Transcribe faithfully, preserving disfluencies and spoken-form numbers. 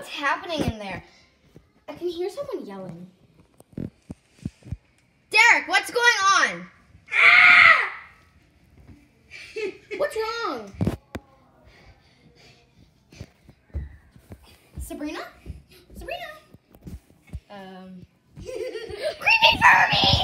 what's happening in there? I can hear someone yelling. Derek, what's going on? Ah! What's wrong? Sabrina? Sabrina? Um. Creepy Furby!